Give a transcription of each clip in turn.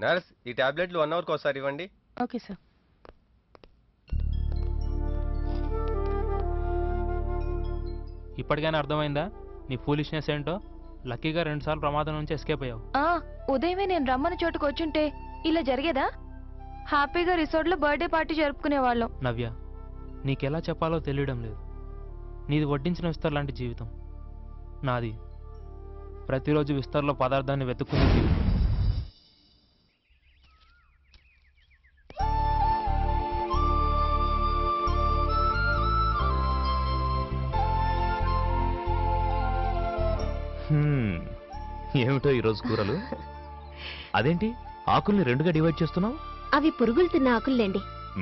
Nurse, ఈ టాబ్లెట్లు 1 అవర్కి ఒకసారి ఇవ్వండి. Okay sir. ఇప్పటికైనా అర్థమైందా నీ ఫూలిష్నెస్ ఏంటో? లక్కీగా 2 సార్లు ప్రమాదం నుంచి ఎస్కేప్ అయ్యావు. ఉదయమే నేను రమ్మని చోటుకు వచ్చుంటే ఇలా జరిగేదా? హ్యాపీగా రిసార్ట్లో బర్త్డే పార్టీ జరుపుకునేవాళ్ళం. నవ్య, నీకెలా చెప్పాలో తెలియడం లేదు. నీది వడ్డించిన విస్తర్ లాంటి జీవితం. నాది ప్రతిరోజు విస్తర్లో పదార్థాన్ని వెతుక్కునే జీవితం. ఏమిటో ఈరోజు కూరలు? అదేంటి ఆకుల్ని 2గా డివైడ్ చేస్తున్నావు? అవి పురుగులు తిన్న ఆకుల్లేండి.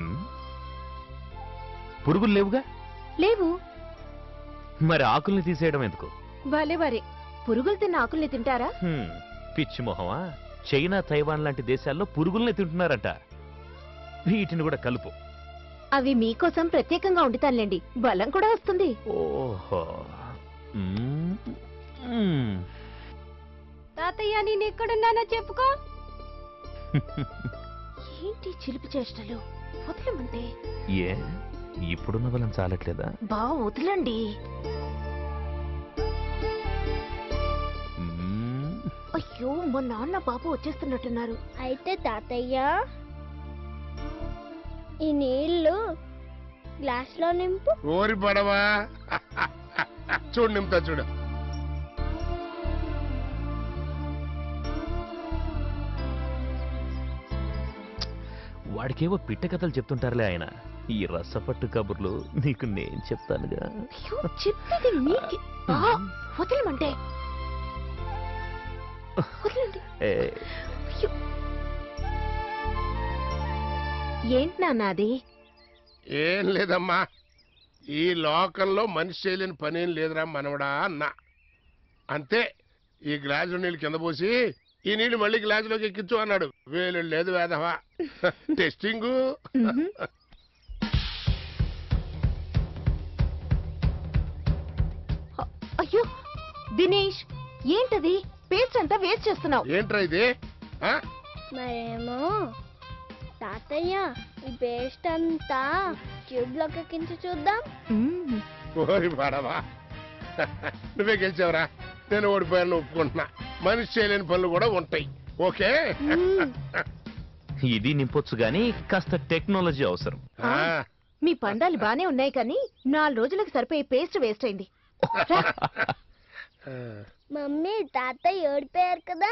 పురుగులు లేవుగా? లేవు. మరి ఆకుల్ని తీసేయడం ఎందుకు? భలే వరే, పురుగులు తిన్న ఆకుల్ని తింటారా? పిచ్చి మొహమా, చైనా తైవాన్ లాంటి దేశాల్లో పురుగుల్ని తింటున్నారట. వీటిని కూడా కలుపు. అవి మీకోసం ప్రత్యేకంగా వండుతానులేండి, బలం కూడా వస్తుంది. ఓహో. తాతయ్య, నేను ఎక్కడున్నానో చెప్పుకో. ఏంటి చిలిపి చేష్టలు? వదలమంటే. ఏ ఇప్పుడున్న బలం చాలట్లేదా? వదలండి. అయ్యో, మా నాన్న బాబు వచ్చేస్తున్నట్టున్నారు. అయితే తాతయ్య, ఈ నీళ్లు గ్లాస్ లో నింపు. ఓరి పడవా, చూడు నింపుతా చూడు. వాడికేవో పిట్ట కథలు చెప్తుంటారులే ఆయన. ఈ రసపట్టు కబుర్లు నీకు నేను చెప్తానుగా. చెప్పేది నీకు. వదలమంటే. ఏంటి నాన్నది? ఏం లేదమ్మా, ఈ లోకంలో మనిషి చేయలేని పనేం లేదురా మనవడా అన్నా. అంతే, ఈ గ్లాసు నీళ్ళు కింద పోసి ఈ నీళ్లు మళ్ళీ గ్లాసులోకి ఎక్కించు అన్నాడు. వేలు లేదు వేదవా. టెస్టింగ్. అయ్యో దినేష్, ఏంటది? పేస్ట్ అంతా వేస్ట్ చేస్తున్నావు. ఏంట్రా ఇది? మరేమో తాతయ్య, ఈ పేస్ట్ అంతా ట్యూబ్ లోకి ఎక్కించి చూద్దాం. ఓరి పడవా, నువ్వే గెలిచావురా. నేను ఓడిపోయాను ఒప్పుకుంటున్నా. మనిషి చేయలేని పనులు కూడా ఉంటాయి. ఓకే. ఇది నింపొచ్చు గానీ కాస్త టెక్నాలజీ అవసరం. మీ పండాలు బానే ఉన్నాయి కానీ 4 రోజులకు సరిపోయే పేస్ట్ వేస్ట్ అయింది. మమ్మీ, తాతయ్య ఓడిపోయారు కదా.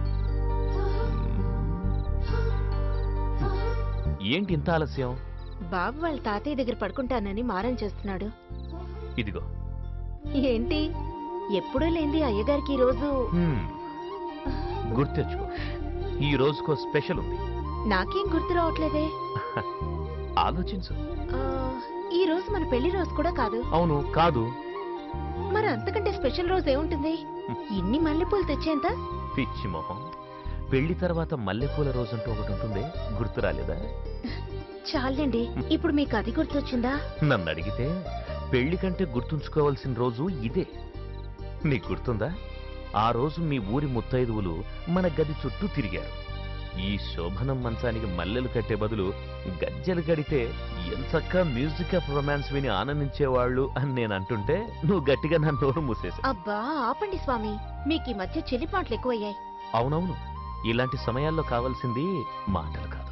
ఏంటి ఇంత ఆలస్యం? బాబు వాళ్ళ తాతయ్య దగ్గర పడుకుంటానని మారం చేస్తున్నాడు. ఇదిగో. ఏంటి ఎప్పుడూ లేంది అయ్యగారికి ఈ రోజు? గుర్తెచ్చుకో, ఈ రోజుకో స్పెషల్ ఉంది. నాకేం గుర్తు రావట్లేదే. ఆలోచించు. ఈ రోజు మన పెళ్లి రోజు కూడా కాదు. అవును, కాదు. మరి అంతకంటే స్పెషల్ రోజు ఏముంటుంది? ఇన్ని మల్లెపూలు తెచ్చేంత? పిచ్చి మొహం, పెళ్లి తర్వాత మల్లెపూల రోజంటూ ఒకటి ఉంటుంది, గుర్తు రాలేదా? చాలండి, ఇప్పుడు మీకు అది గుర్తొచ్చిందా? నన్ను అడిగితే పెళ్లి కంటే గుర్తుంచుకోవాల్సిన రోజు ఇదే. నీకు గుర్తుందా? ఆ రోజు మీ ఊరి ముత్తైదువులు మన గది చుట్టూ తిరిగారు. ఈ శోభనం మంచానికి మల్లెలు కట్టే బదులు గజ్జెలు కడితే ఎంచక్కా మ్యూజిక్ ఆఫ్ రొమాన్స్ విని ఆనందించేవాళ్ళు అని నేను అంటుంటే నువ్వు గట్టిగా నా నోరు మూసేశావు. అబ్బా ఆపండి స్వామి, మీకు ఈ మధ్య చెల్లిపాట్లు ఎక్కువయ్యాయి. అవునవును, ఇలాంటి సమయాల్లో కావాల్సింది మాటలు కాదు.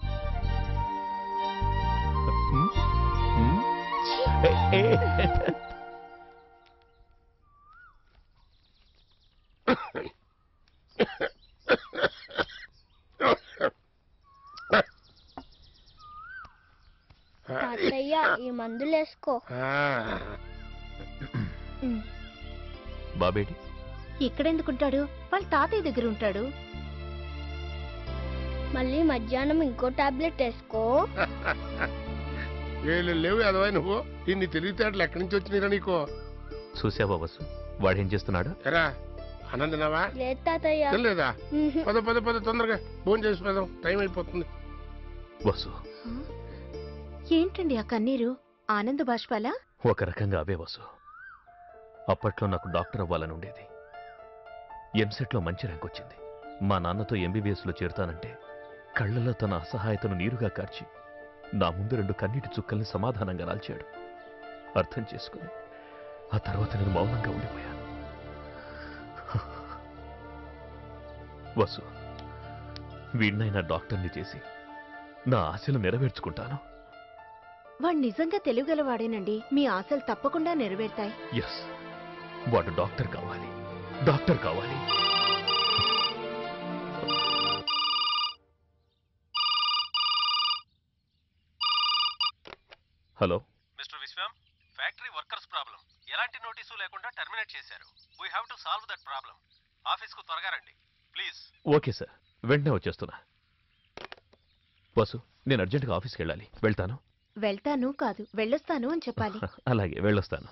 తాతయ్య, ఈ మందులు వేసుకో. బాబేటి ఇక్కడెందుకుంటాడు? వాళ్ళ తాతయ్య దగ్గర ఉంటాడు. మళ్ళీ మధ్యాహ్నం ఇంకో టాబ్లెట్ వేసుకో. ఏళ్ళు లేవు అదవా నువ్వు. ఇన్ని తెలివితేటలు ఎక్కడి నుంచి వచ్చినారా నీకు? చూసావా వసు, వాడేం చేస్తున్నాడు? ఎరా ఆనందనావా? లేదు తాతయ్య. లేదా? పద పద పద, తొందరగా ఫోన్ చేసి పదం, టైం అయిపోతుంది. వసు, ఏంటండి ఆ కన్నీరు? ఆనంద బాష్పాలా? ఒక రకంగా అవే వసు. అప్పట్లో నాకు డాక్టర్ అవ్వాలని ఉండేది. ఎంసెట్లో మంచి ర్యాంక్ వచ్చింది. మా నాన్నతో ఎంబీబీఎస్లో చేరుతానంటే కళ్ళలో తన అసహాయతను నీరుగా కార్చి నా ముందు 2 కన్నీటి చుక్కల్ని సమాధానంగా రాల్చాడు. అర్థం చేసుకుని ఆ తర్వాత నేను మౌనంగా ఉండిపోయాను. వసు, వీడినైనా డాక్టర్ని చేసి నా ఆశలు నెరవేర్చుకుంటాను. వాడు నిజంగా తెలివిగలవాడేనండి. మీ ఆశలు తప్పకుండా నెరవేరుతాయి. ఎస్, వాడు డాక్టర్ కావాలి, డాక్టర్ కావాలి. Hello mister Vishwam, factory workers problem ఎలాంటి నోటీసు లేకుండా టర్మినేట్ చేశారు. We have to solve that problem. ఆఫీస్కు త్వరగా రండి ప్లీజ్. ఓకే సార్, వెంటనే వచ్చేస్తున్నా. వసు, నేను అర్జెంటుగా ఆఫీస్కి వెళ్ళాలి. వెళ్తాను. వెళ్తాను కాదు, వెళ్ళొస్తాను అని చెప్పాలి. అలాగే, వెళ్ళొస్తాను.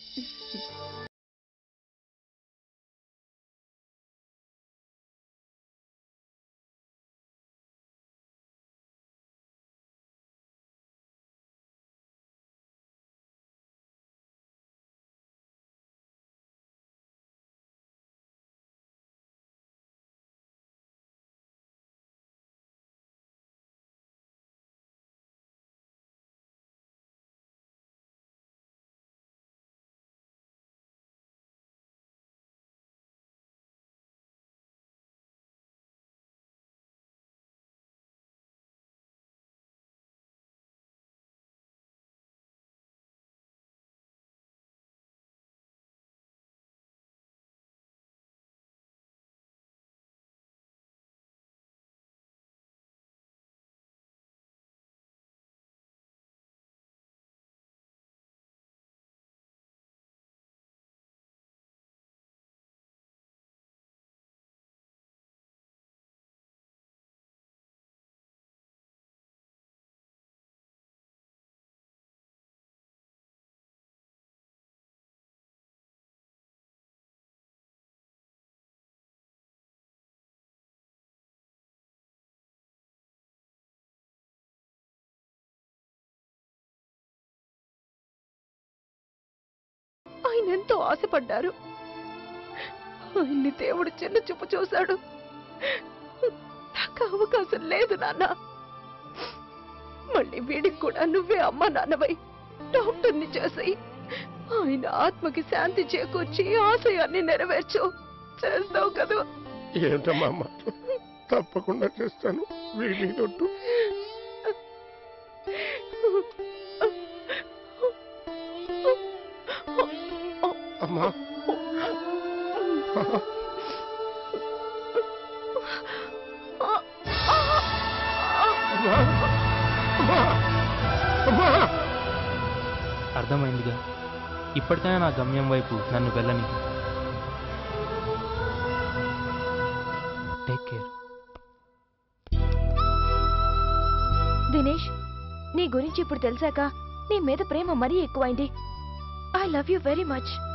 ఆయన ఎంతో ఆశపడ్డారు. ఆయన్ని దేవుడు చిన్న చూపు చూశాడు. నాకు అవకాశం లేదు నాన్న. మళ్ళీ వీడికి కూడా నువ్వే అమ్మ నాన్నవై డాక్టర్ని చేసి ఆయన ఆత్మకి శాంతి చేకూర్చి ఆశయాన్ని నెరవేర్చు. చేస్తావు కదా? ఏంటమ్మా అమ్మ, తప్పకుండా చేస్తాను. వీడి తొట్టు అమ్మా. అర్థమైందిగా, ఇప్పటికైనా నా గమ్యం వైపు నన్ను వెళ్ళని. Take care. దినేష్, నీ గురించి ఇప్పుడు తెలిసాక నీ మీద ప్రేమ మరీ ఎక్కువైంది. I love you very much.